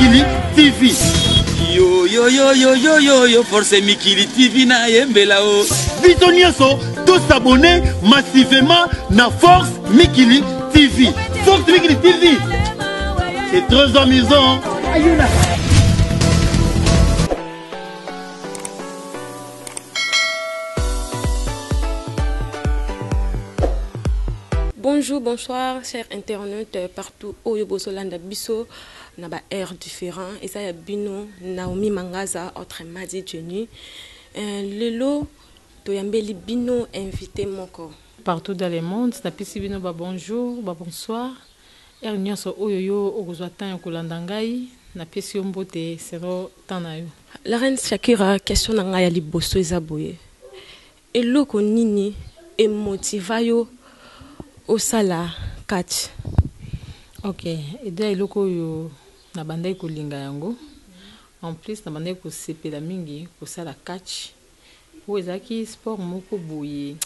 Mikili TV. Yo yo yo yo yo yo yo force Mikili TV na yembela o. Bitonyeso, tous s'abonner massivement na Force Mikili TV. Force Mikili TV. C'est très amusant. Bonjour, bonsoir, chers internautes partout où vous êtes biso na ba air différent et ça y a bino Naomi Mangaza autre Madi Jenny lelo to yambeli bino invité moko partout dans le monde na pisi bino ba bonjour ba bonsoir er nyoso oyoyo okozwa tan kolanda ngai na pisi mbote sero tanayo. La reine Shakira question na ngai ya liboso ezaboye eloko nini e motivayo osala catch. Ok, et dès eloko yo na bandai ko linga yango en plus na bandai ko sepela mingi ko sala catch ou ezaki sport moko boye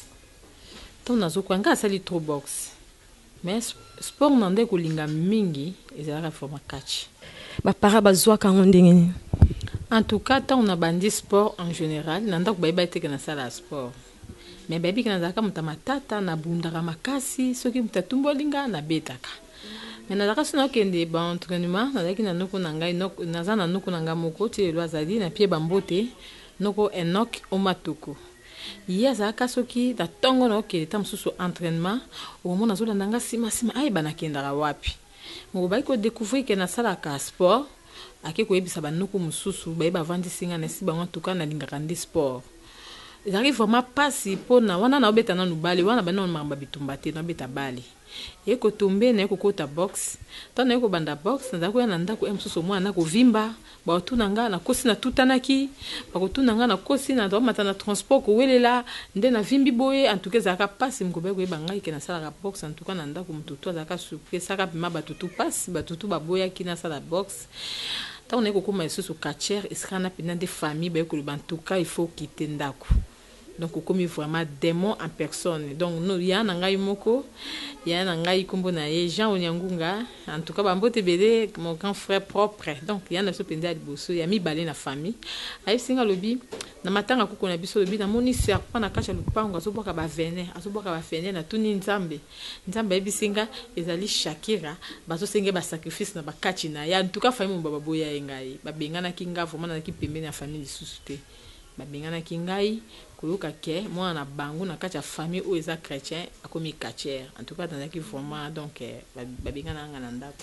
ton nazo kwanga sali trop box mais sport nande ko linga mingi ezala forma catch Ba para bazwa kango ndenge. En tout cas tant on a bandi sport en général nanda ko bayba teke na sala sport mais baby kana zaka mutamatata na bundaka makasi soki mutatumbo linga na betaka. Mais nazaka sino kende ba entraînement nazaki na noko na ngai noko nazana noko na ngamoko ti lo azali na pie bambote noko Enoch Omatoko. Iya zaka soki da tongo no ke tam susu entraînement au moment nazo ndanga sima ay bana kendara wapi. Mo ba ko découvrir que na sala ka sport ake ko ebisa ba noko mususu ba ba vandi singa na si ba ntuka na linga kandi sport. J'arrive vraiment pas si pour na wana na obeta na nubali wana ba na mamba bitumbate na beta bali. Eko tombe na eko kota box tana eko banda box na ndako ya ndako emsuso mwana ko vimba ba tunanga na kosi na tutanaki ba ko tunanga na kosi na do matana transport ko welela nde na vimbi boye en tout cas zaka passe mkobe ko ebanga ke na sala box en tout cas na ndako mtutu zaka surprise saka bima batutu passe batutu baboya kina sala box tant on eko koma isusu catcher iskana pina de famille ba ko en tout cas il faut quitter ndako. Donc comme vraiment démon en personne. Donc nous y a ngai moko, y a ngai kombo na ye Jean Onyangunga, en tout cas bambote bele mon grand frère propre. Donc y a na so penda liboso, y a mi balé na famille. Ayi singa lobi na matanga kuko na biso lobi na moni serpent na kacha lupango azoboka ba venin, azoboka ba venin na tuni nzambe. Nzambe yebi singa ezali Shakira, bazo senge ba sacrifice na ba kachi na ya en tout cas famille mo baba boya ngai. Ba bengana kinga vraiment na ki pembe na famille lisusu. Ba bengana kingai koyoka ke moi na bango na kati ya famille ou eza chrétien akomi catcher en tout cas dans qui vraiment donc ba bengana nga na ndako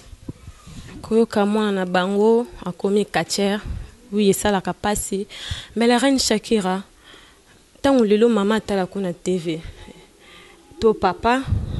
Koyoka moi na bango akomi catcher oui ça la capacité mais la reine Shakira tant lelo mama tala kuna TV to papa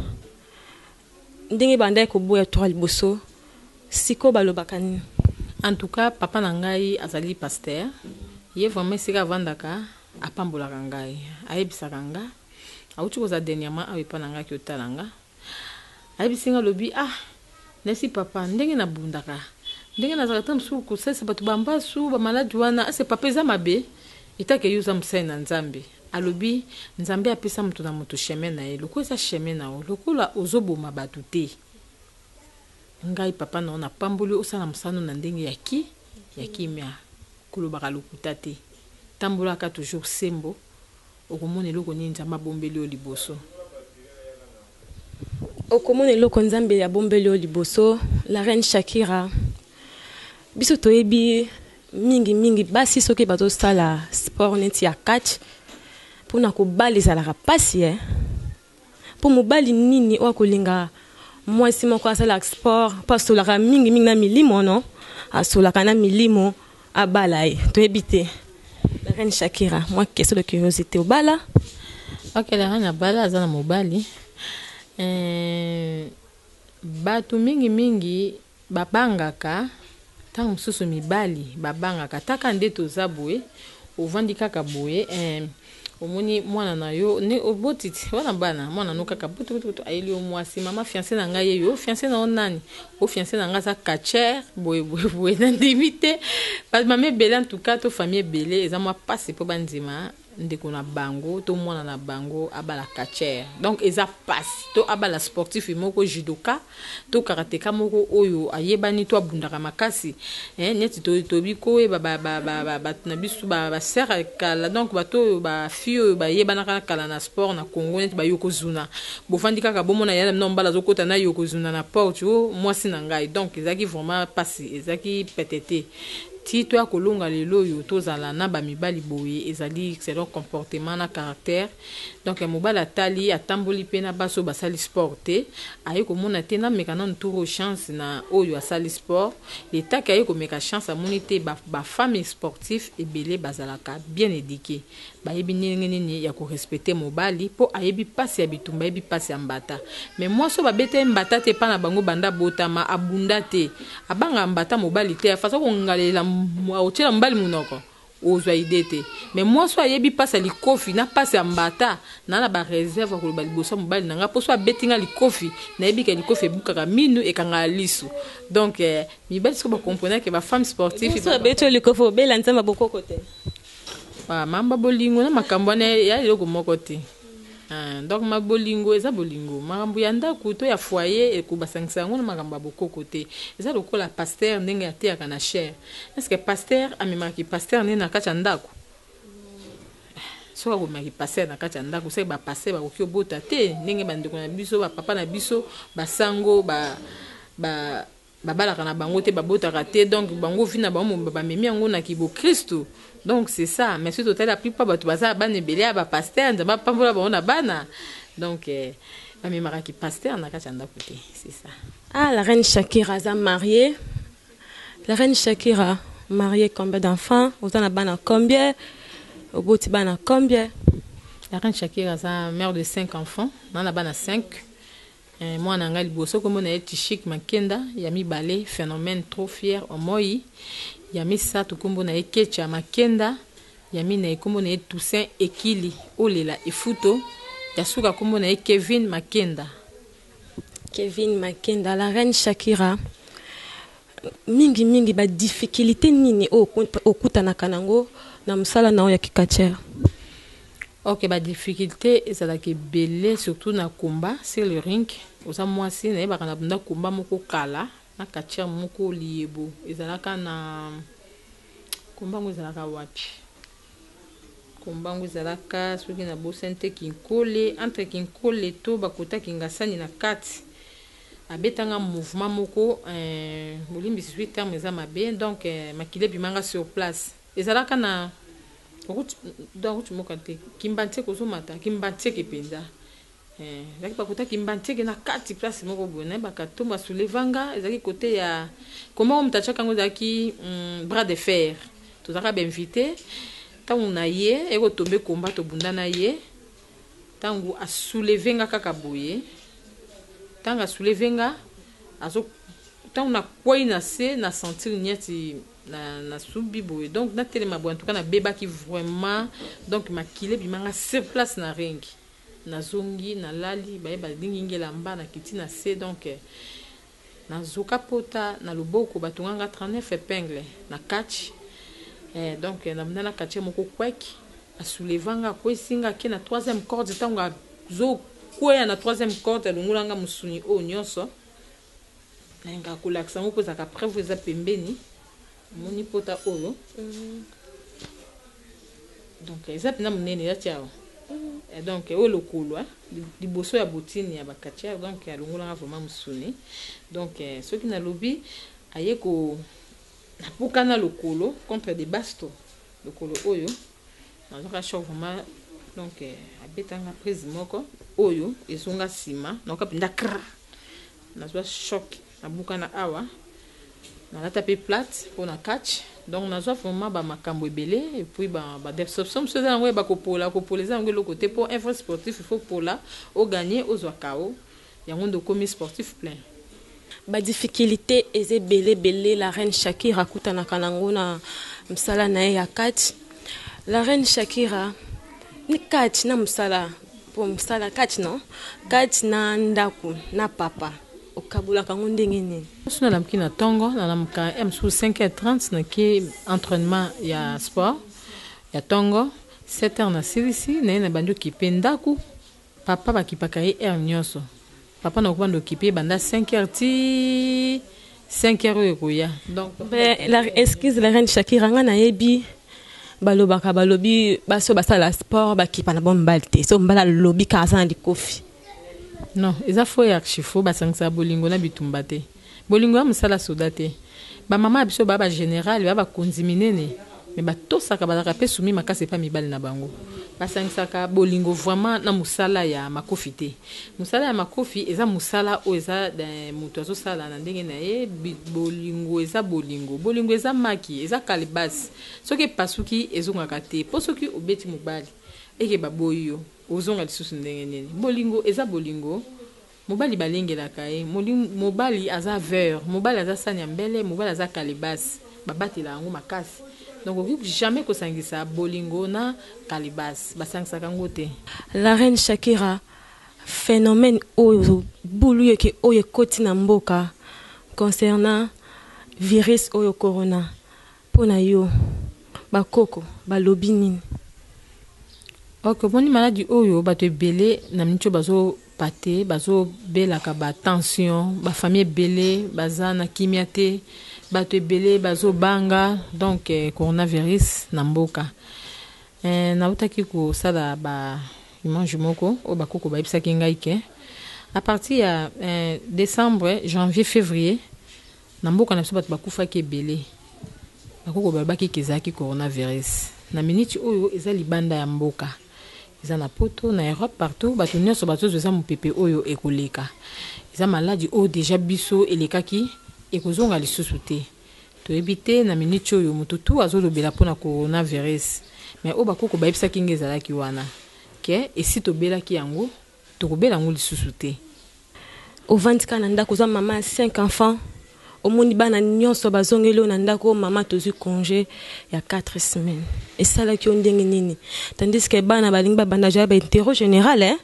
ndenge bandai ko boya to liboso siko balobakani. En tout cas papa na ngai azali pasteur ye vraiment sika vandaka apambola ngai ayebisa kanga auti koza dernièrement awepa nanga ki otalanga ayebisinga lobi nesi papa ndenge na bundaka ndenge na zakata msu ko sesa batu bamba su ba maladi wana ase papa eza mabe itake yuza msena nzambe alobi nzambe apesa mtu na mtu chemin na ye loko eza chemin na o lokola ozoboma batu te ngai papa na ona pamboli osala msano na ndenge ya kimia kulobaka lokuta te tambolaka toujours sembo okomona eloko nini nzambe abombeli o liboso okomona eloko nzambe ya bombeli o liboso. La reine Shakira biso toyebi mingi basi soki bazosala sport neti ya catch mpona kobala ezalaka pasi mpo mobali nini oyo akolinga mwasi moko asala sport mpo asolaka mingi na milimo no asolaka na milimo abala ye toyebi te. La reine Shakira, moi question de curiosité au bala. Ok, la reine bala azana mobali. Batu mingi babangaka tangu mususu mibali babangaka taka ndeto zabwe ovandi kaka boye omoni mwana na yo ne obotiti wana bana mwana no kaka butu ayeli o mwasi mama fiancé na ngai yo fiancé na onani o fiancé na nga za catcher boye na limite pas mama belle en tout cas to famille belle eza moi passe po bandima ndeko na bango to mwana na bango abala catcher donc eza passe to abala sportif moko judoka to karateka moko oyo ayebani to abundaka makasi neti to biko e ba na bisu ba sera kala donc bato ba fio ba yebana kala na sport na Congo neti ba yokozuna bofandi kaka bomona ya no mbala zokota na yokozuna na porte mwasi na ngai donc ezaki vraiment passe ezaki pétété ti to ya kolonga lelo yo tozala na bamibali boye ezali selon comportement na caractère donc mobala tali atamboli pe na baso basali sport te aye komona te na meka na nturo chance na oyo asali sport l'état ki aye komeka chance amoni te ba femme sportif ebele bazalaka bien éduquée bayebi nini ya ko respecter mobali po ayebi pasi ya bitumba yebi pasi ya mbata mais moi so babete mbata te pa na bango banda botama abunda te abanga mbata mobali te façon ko ngalela otela mbali munoko ozwa idée te mais moi so ayebi pasi ya likofi na pasi ya mbata na ba réserve ko bali boso mobali nanga po so abetinga likofi na yebi ke likofi ebukaka minu ekanga lisu donc mibali so ba comprendre que ba femme sportive so abeto likofi bela nzamba bokoko te mamba bolingo na makambo ya eloko moko te donc mabolingo eza bolingo makambo ya ndako to ya foyer ekobasangisa yango na makambo ya bokoko te eza lokola pasteur ndenge ateyaka na chair est-ce que pasteur amemaki pasteur nde na kati ya ndako soki akomemaki pasteur na kati ya ndako soki bapasteur bakoki obota te ndenge bandeko na biso bapapa na biso basango babalaka na bango te babotaka te donc bango vi na bango bamemi yango na kibo Kristo donc c'est ça mais surtout la plupart bato baza bana ebele ya bapasteur nzamba pambola bango na bana donc bamemaka ki pasteur na kati ya ndako te c'est ça. La reine Shakira a marié. La reine Shakira marié combien d'enfants? Vous en avez bana combien? Au bout de bana combien? La reine Shakira a mère de 5 enfants. On a bana 5. Moi na ngali boso comme on a été chic makenda yami balé phénomène trop fier au moi yami sato kombo na ekecha makenda yami na kombo na Toussaint Ekili olela efuto yasuka kombo na Kevin Makenda. Kevin Makenda. La reine Shakira mingi ba difficulté nini okutana kanango na musala na ya kikachera. Ok, ba difficulté ezalaki belé surtout na combat sur le ring. Oza mwasi na yeba kana bunda combat moko kala na kachia moko liebo. Ezalaka na combat ngo ezalaka wapi? Combat ngo ezalaka soki na bosente kinkole entre kinkole to bakota kingasani na kati. Abetanga mouvement moko bolimbi 18 termes eza mabe donc makile bimanga sur place. Ezalaka na donc mokante kimbantie kozomata kimbantie kepenza zaki bakota kimbantie na kati place moko bona bakatomba soulevanga ezaki côté ya comment on mtachaka ngo zaki bras de fer tozaka ba invité tangu na ye eko tombe combat to bunda na ye tangu a soulevenga kaka boye tanga soulevenga azo tangu na kwai na se na sentir nyati na subi boye donc na telema boye en tout cas na beba qui vraiment donc makile bimanga sur place na ring na zongi na lali baye ba dingingela mba na kiti na se donc na zoka pota na loboko batunganga 39 épingles na catch donc na mna na catch moko kweki a soulevanga ko singa ke na 3e corde tanga zo kwea na 3e corde lungulanga musuni o nyonso nga kulaksa ngo kozaka preuve za pembeni moni pota oyo donc eza pina munene ya tiao donc o lokolo liboso ya botini ya bakatia donc alongolanga vraiment musuni donc soki na lobi ayeko na pukana lokolo contre des bastos lokolo oyo na zoka choc vraiment donc abetanga prise moko oyo ezonga sima donc apinda kra na zo choc na bukana awa na tapé plate pour na catch donc na zo vraiment ba makambo ebele et puis ba déception c'est dans ba kopola kopoleza ngelo côté pour un vrai sportif il faut pola au gagner aux wakao yango ndo komi sportif plein ba difficulté eze belé la reine Shakira kutana kanango na msala na ya catch. La reine Shakira ni catch na msala pour msala catch non catch na ndaku na papa okabula kango ndenge nini sona lamki na tongo na lamka M5:30 na ki entraînement ya sport ya tongo 7 heures na silisi na ye na bandi okipe ndaku papa bakipaka ye heure nyonso papa na okubanda okipe banda 5 heures ti 5 heures oyo ekoya donc la excuse la reine Shakira nga nayebi balobaka balobi baso basala sport bakipa na bon mbali te so mbala lobi kaza na likofi non eza fo ya archifo basangisa bolingo na bitumba te bolingo ya mosala soda te bamama biso baba général baba konzi minene mais batosaka bazaka pe sumi makasi pa mibali na bango basangisaka bolingo vraiment na musala ya makofi te musala ya makofi eza musala o eza mutu azosala na ndenge na ye bolingo eza bolingo eza maki eza kalibasi soki pasuki ezongaka te po soki obeti mobali eke baboyi yo ozonga lisusu ndenge nini bolingo eza bolingo mobali balengelaka ye mobali aza veur mobali aza sani ya mbele mobali aza kalibasi babatela yango makasi donc okoki jamais kosangisa bolingo na kalibasi basangisaka yango te. La reine Shakira phénomène oyo bulu yeke oyo ekoti na mboka concernant virus oyo corona mpona yo bakoko balobi nini? Ok, boni maladie oyo bato ebele na minitio bazo pate bazo belaka ba tension ba famille ebele baza na kimia te bato ebele bazo banga donc coronavirus na mboka nautaki kosala ba image moko oyo bakoko bayebisaki ngai ke à partir ya décembre janvier février na mboka na biso bato bakufaki ebele bakoko bayebaki kezalaki coronavirus na miniti oyo eza libanda ya mboka eza na poto na Europe partout bato nyonso bazozo eza mopepe oyo ekoleka eza maladi oyo deja biso elekaki ekozonga lisusu te toyebi te na miniti oyo moto tu azolobela mpona coronavirus mais oyo bakoko bayebisaki nge ezalaki wana ke esi tobelaki yango tokobela yango lisusu te ovandika na ndako oza mama ya 5 enfants omoni bana nyonso bazongeli oyo na ndako mama tozwi congé ya 4 semaines esalaki yo ndenge nini tandis ke bana balingi babanda ja bainterro général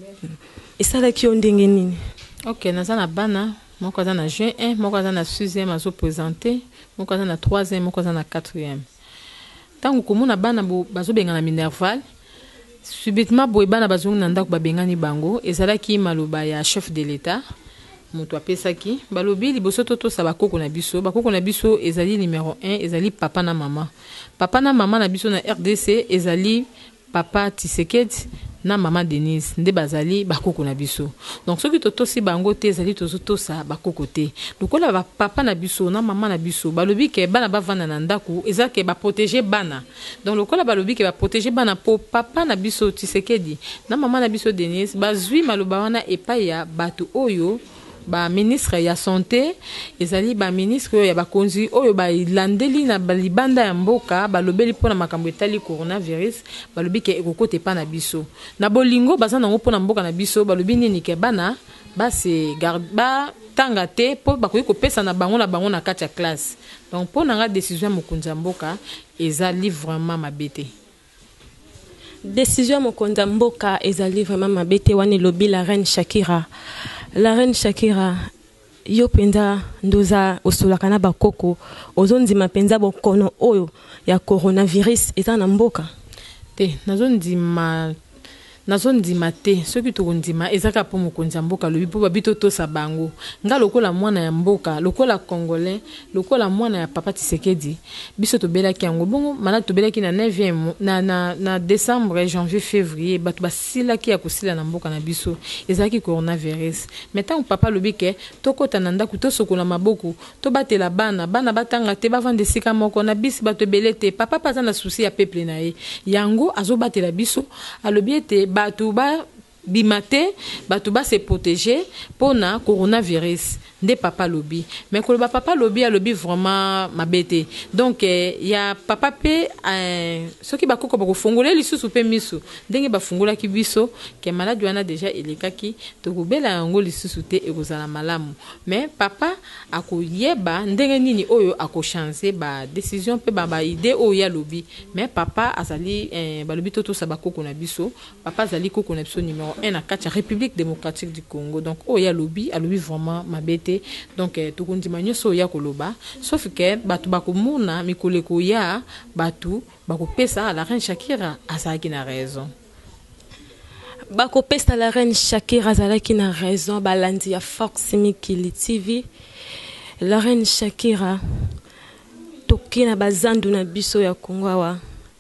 esalaki yo ndenge nini? Ok, naza na bana moko aza na juin 1 moko aza na 6e azoprésente moko aza na 3e moko aza na 4e ntango komona bana bazobenga na minerval subitement boye bana bazongi na ndako babengani bango ezalaki maloba ya chef de l'état moto apesaki balobi liboso totosa bakoko na biso ezali numéro 1 ezali papa na mama na biso na RDC ezali papa Tshisekedi na mama Denise nde bazali bakoko na biso donc soki totosi bango te ezali tozotosa bakoko te lokola ba papa na biso na mama na biso balobi ke bana bavanda na ndako eza ke ba protéger bana donc lokola balobi ke ba protéger bana po papa na biso Tshisekedi na mama na biso Denise bazwi maloba wana epai ya bato oyo ba ministre ya santé ezali ba ministre oyo ya bakonzi oyo balandeli na libanda ya mboka balobeli mpona makambo etali coronavirus balobi ke ekokote pa na biso na bolingo baza nango mpona mboka na biso balobi nini ke bana base batanga te mpo bakoki kopesa na bango na kati ya classe donc mpona nga décision ya mokonzi ya mboka ezali vraiment mabe te. Décision ya mokonzi ya mboka ezali vraiment mabe te wana elobi la reine Shakira. La reine Shakira yo penza ndoza osolaka na bakoko ozondima penza bokono oyo ya coronavirus eza na mboka te nazondima te soki tokondima ezaka po mokonzi ya mboka lobi po babito tosa bango nga lokola mwana ya mboka lokola congolais lokola mwana ya papa Tshisekedi biso tobelaki yango bongo mana tobelaki na 9e na décembre janvier février bato basilaki ya kosila na mboka na biso ezalaki coronavirus mais ntango papa lobi ke tokota na ndako tosokola maboko tobatela bana batanga te bavanda esika moko na bisi bato ebele te papa paza na susi ya peuple na ye yango azobatela biso alobi ete bato ba bimate bato ba se protéger pona coronavirus nde papa lobi mais koloba papa lobi alobi vraiment mabete donc ya papa pe soki bakoko bakofungola lisusu pe miso ndenge bafungolaki biso ke maladi wana déjà elekaki tokobela yango lisusu te ekozala malamu mais papa akoyeba ndenge nini oyo akochange ba décision pe ba idée oyo ya lobi mais papa azali balobi totosa bakoko na biso papa azali koko na biso numéro 1 na kati ya République démocratique du Congo donc oyo ya lobi alobi vraiment mabete donc tokondima nyonso ya koloba sauf que bato bakomona mikoleko ya bato bakopesa la reine Shakira azalaki na raison. Bakopesa la reine Shakira azalaki na raison balandi ya Fox Mikili TV. La reine Shakira toki na bazandu na biso ya Kongo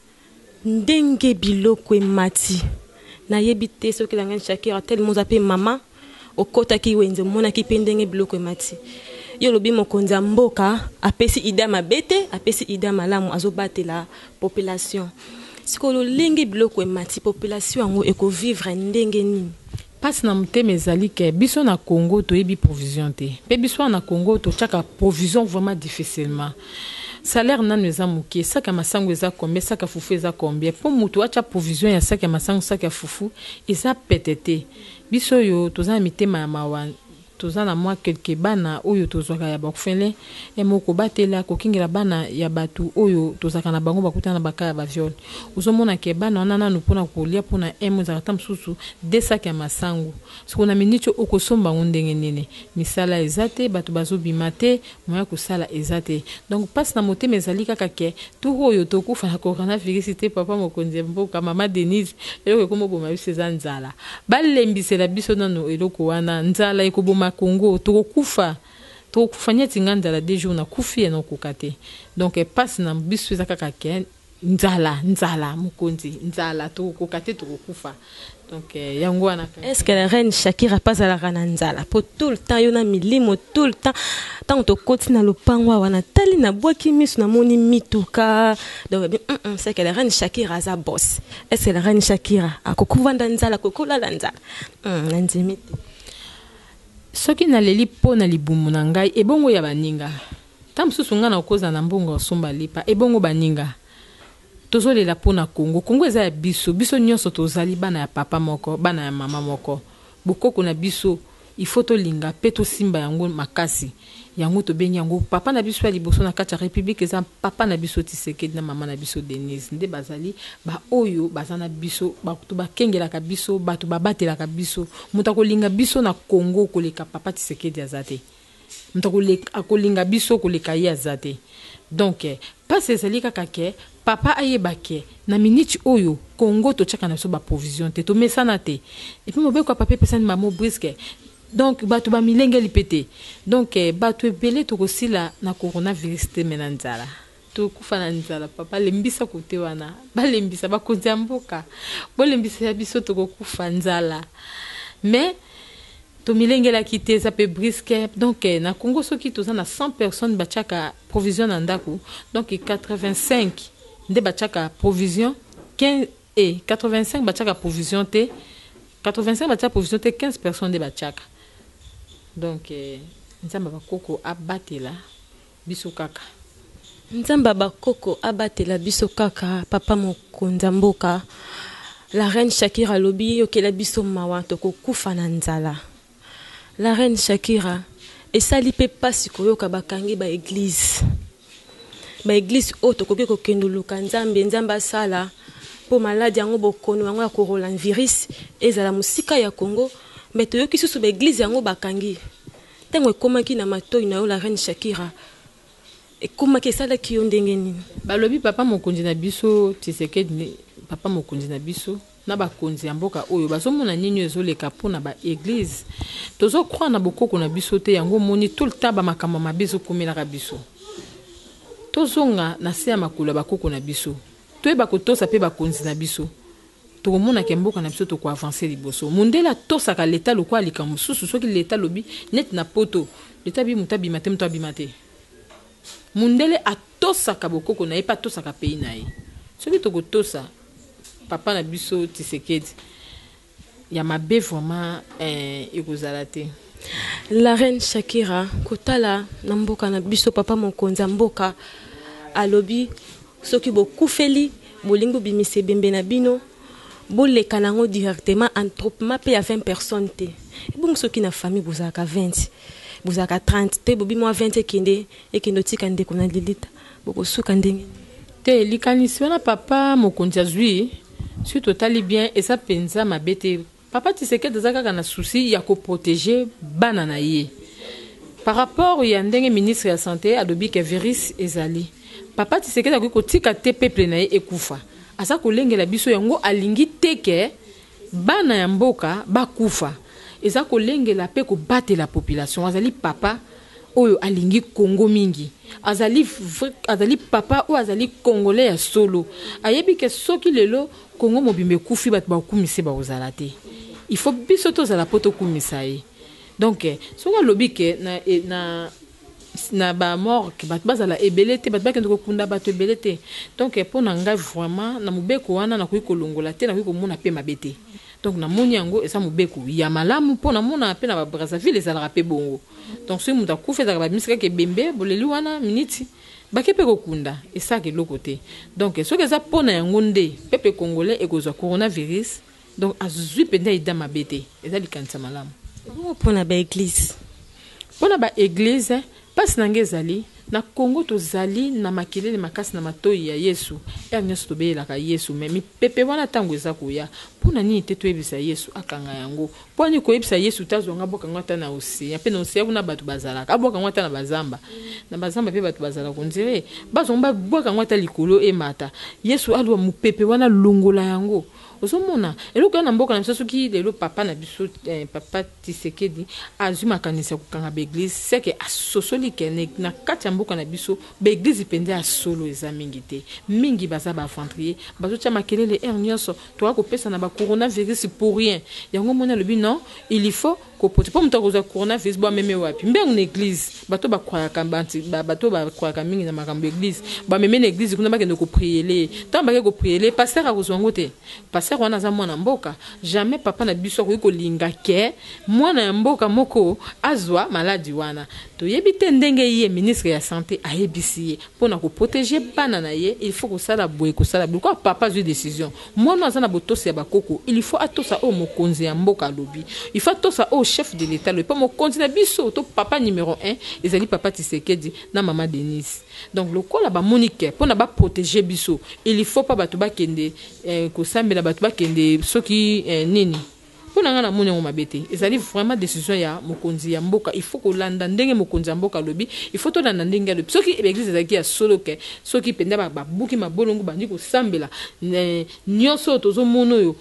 ndenge biloko emati na yebite soki la reine Shakira tellement zape mama okota ki wenze mona ki pendenge biloko emati yo lobi mokonzi mboka apesi ida mabete apesi ida malamu azobate la population sikolo lenge biloko emati population yango eko vivre ndenge nini Passe na muteme ezali ke biso na Congo toyebi provision te. Pe biso na Congo to chaka provision vraiment difficilement. Salaire nanu eza muke, saka masango eza combien, saka fufu eza combien. Po mutu acha provision ya saka masango saka fufu eza petete. Biso yo toza mitema ya mawa toza na mwa quelque bana oyo tozwaka ya bakufele e moko batela kokingela bana ya batu oyo tozaka na bango bakutana baka ya baviol uzomona ke bana wana nu pona kolia pona emo za katam susu desaka ya masango sikona minicho okosomba ngondenge nene misala ezate batu bazobimate moya kusala ezate donc passe na motema ezali kaka ke tout oyo tokufa na coronavirus te papa mokonzi mboka mama Denise eloko komoboma biso nzala balembisela biso nano eloko wana nzala ekoboma Congo tokufa nyeti nganda la 2 jours na kufi na kokate donc passe na biso zakaka ke nzala mukonzi nzala kokate tokufa donc yango wana est-ce que la reine Shakira passe à la nzala pour tout le temps yona milimo tout le temps tant to koti na lopango wana tali na boaki misu na moni mituka donc c'est que la reine Shakira za boss est-ce que la reine Shakira akokuvanda nzala kokola la nzala nanzimite soki na leli po na libumu na ngai ebongo ya baninga tamsusu nga na okoza na mbongo osomba lipa ebongo baninga tozolela po na Congo eza ya biso nyonso tozali bana ya papa moko bana ya mama moko bokoko na biso ifo tolinga pe tosimba yango makasi yango tobengi yango papa na biso ya liboso na kati ya république eza papa na biso Tshisekedi na mama na biso Denise nde bazali ba oyo bazana biso bakutu bakengelaka biso batu babatelaka biso muta kolinga biso na Congo koleka papa Tshisekedi azate muta kolinga biso koleka ye azate donc pas ezali kaka ke papa ayebake na minute oyo Congo to chaka na biso ba provision te to mesana te et puis mobeko papa pesani mamo brisque donc batu ba milenge lipete donc batu ebele to kosila na coronavirus te menanzala to kufana nzala papa lembisa kote wana balembisa bakonzi ya mboka bolembisa ya biso to kokufa nzala mais to milenge la kite ça peut brisque donc na Congo soki to na 100 personnes bachaka provision na ndako donc 85 nde bachaka provision 15 et 85 bachaka provision te 85 bachaka provision te 15 personnes de bachaka donc nzamba bakoko abatela biso kaka nzamba bakoko abatela biso kaka papa mokonza mboka la reine Shakira lobi yokela biso mawa to kokufa na nzala la reine Shakira esali pe pasi koyoka bakangi ba église o to koke kokendo luka nzamba sala po maladi yango bokono yango ya coronavirus ezala musika ya Congo mais to yoki susu ba église yango bakangi tango ekomaki na matoi na yo la reine Shakira ekomaki esala ki yo ndenge nini balobi papa mokonzi na biso Tshisekedi papa mokonzi na biso na bakonzi ya mboka oyo bazomona nini ezoleka pona ba église tozo croire na bokoko na biso te yango moni tout le temps ba makamba mabezo komelaka biso tozonga na se ya makolo bakoko na biso toyeba kotosa pe bakonzi na biso tokomona ke mboka na biso to ko avancer liboso mundela tosaka leta lokwa likambo susu soki leta lobi net na poto leta bi mutabi mate mundele atosaka bokoko na ye pa tosaka pays na ye soki tokotosa papa na biso Tshisekedi ya mabe vraiment ekozala te la reine Shakira kotala na mboka na biso papa mokonza mboka alobi soki bokufeli bolingo bimise bembe na bino boleka nango directement entroupement pe ya 20 personnes te bon soki na famille bozaka 20 bozaka 30 te bobi mo 20 ekende tika ndeko na lilita bokosuka ndenge te likanisi wana papa mokonzi azwi si totali bien esa penza mabete papa Tshisekedi azaka na souci ya ko protéger bana na ye par rapport ya ndenge ministre ya santé adobi ke virus ezali papa Tshisekedi akoki kotika te peuple na ye ekufa aza kolengela biso yango alingi teke bana ya mboka bakufa eza kolengela pe kobatela population azali papa oyo alingi Congo mingi azali papa oyo azali congolais ya solo ayebi ke soki lelo Congo mobimbe kufi bato bakumise bakozala te il faut biso tozala po tokumisa ye donc soki alobi ke na ba mort ke bato bazala ebele te bato bakende kokunda bato ebele te donc mpo na ngai vraiment na mobeko wana nakoki kolongola te nakoki komona mpe mabe te donc namoni yango eza mobeko ya malamu mpo namona mpe na babrazzaville ezalaka mpe bongo donc soki moto akufa ezalaka babimisi kaka ebembe boleli wana miniti bake mpe kokunda esaka eloko te donc soki eza mpo na yango nde peuple congolais ekozwa coronavirus donc azwi mpenza eda mabe te eza likanisa malamu mpo na baeglise mpo na baeglise mpasi na nge ezali na Congo tozali na makelele makasi na matoi ya Yesu nyonso tobeyelaka Yesu me mipepe wana ntango eza koya mpona nini te toyebisa Yesu akanga yango mpo ani koyebisa Yesu tazwanga bwakanga ata na oseya mpe na oseya kuna bato bazalaka abwakanga ata na bazamba mpe bato bazalaka ondire bazonga babwakanga ata likolo emata Yesu alwa mopepe wana longola yango ozomona eloko ya na mboka na biso soki lelo papa na biso papa Tshisekedi azwi makanisi ya kokanga baeglise seke asosoli ke na kati ya mboka na biso baeglise mpenza ya solo eza mingi te mingi baza baaventurier bazotya makelele nyonso toka kopesa na bacoronavirus pour rien yango moni alobi non il faut kopote mpo moto akozwa coronavirus bo ameme wapi mbengu na eglise bato bakwayaka mingi na makambo eglise bameme na eglise kuna bakende kopriele ntango bake kopriele paster akozwa yango te paster wana aza mwana mboka jamais papa na biso akoki kolinga ke mwana ya mboka moko azwa maladi wana toyebi te ndenge ye ministre ya santé ayebisi ye mpona koprotege bana na ye il faut kosala boye kwa papa azwi décision mwana aza na botosi ya bakoko il faut atosa oyo mokonzi ya mboka alobi il faut atosa oyo chef de l'état alobi mpo mokonzi na biso to papa numéro 1 ezali papa Tshisekedi na mama Denise donc lokola bamoni ke mpona baprotege biso il faut pa bato bakende kosambela bato bakende soki nini mpona nga na moni yango mabe te ezali vraiment décision ya mokonzi ya mboka il faut kolanda ndenge mokonzi ya mboka alobi il faut tolanda ndenge alobi soki eglise ezalaki ya solo ke soki mpenza babuki mabolongo bandi kosambela nyonso tozomona oyo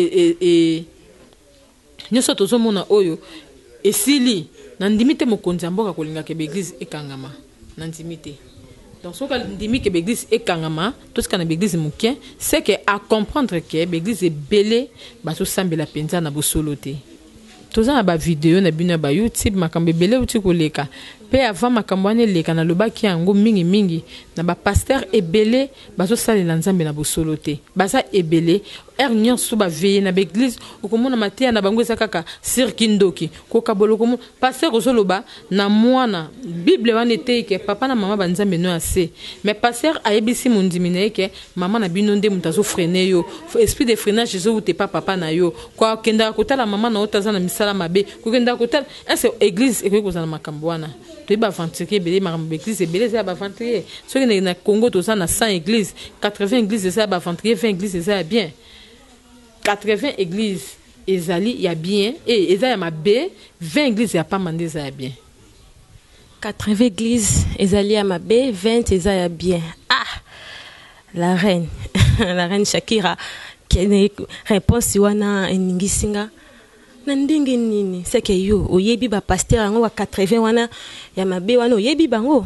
nyonso tozomona oyo esili na ndimi te mokonzi ya mboka kolingaka baeglise ekangama na ndimi te donc soki ndimi ke baeglise ekangama tosika na baeglise moke c'est que à comprendre ke baeglise ebele bazosambela mpenza na bosolo te toza na bavideo na bino ya bayoutube makambo ebele uti koleka mpe avant makambo wana eleka nalobaki yango mingi na bapaster ebele bazosalela nzambe na bosolo te baza ebele nyonso baveye na baeglise okomona mateya na bango eza kaka sirki ndoki kokabola okomona paster ozoloba na mwana bible wana etei ke papa na mama banzambe no ase mais paster ayebisi mondimi na ye ke mama na bino nde moto azofrene yo esprit de freinage ezowute pa papa na yo kokendaka kotala mama na yo taza na misala mabe kokendaka kotala ese eglise ekoki kozala makambo wana toyebi baventurier ebele makambo baeglise ebele eza ya baventurier soki na Congo toza na 100 église 80 église eza ya baventurier 20 église eza ya bien 80 églises ezali ya bien et eza ya mabe 20 églises ya pamba nde eza ya bien 80 églises ezali ya mabe 20 eza ya bien la reine Shakira kene réponse wana eningisinga na ndenge nini seke yo oyebi ba pasteur yango wa 80 wana ya mabe wana oyebi bango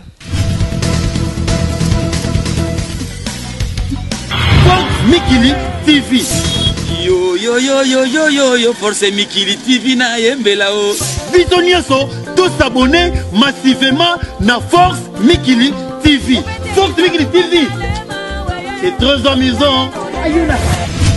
Mikili TV. Yo, force Mikili TV na yembela o. Biso nyonso tous s'abonner massivement na Force Mikili TV. Force Mikili TV. C'est très amusant. Ayuna.